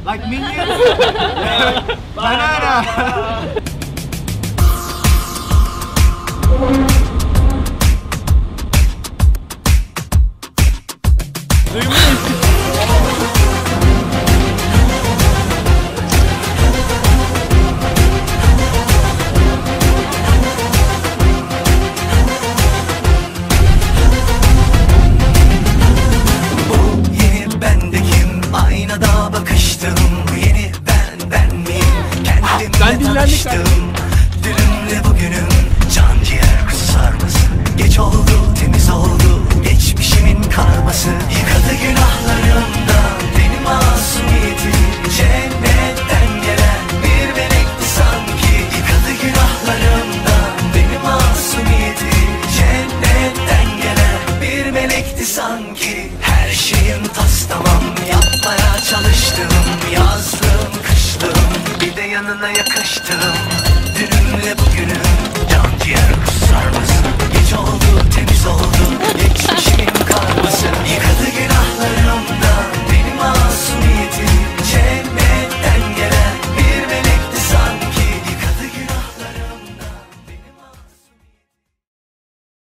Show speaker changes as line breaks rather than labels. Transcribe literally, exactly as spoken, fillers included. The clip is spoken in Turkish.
Like Minions? Banana!
Ben dinlendik lan.
Dünümle bugünüm can ciğer kusar mısın? Geç oldu temiz oldu geçmişimin karması. Yıkadı günahlarımdan beni masumiyetim. Cennetten gelen bir melekti sanki. Yıkadı günahlarımdan beni masumiyetim. Cennetten gelen bir melekti sanki. Her şeyim tas tamam yapmaya çalıştım. Yazdım kıştım bir de yanına yakıştım.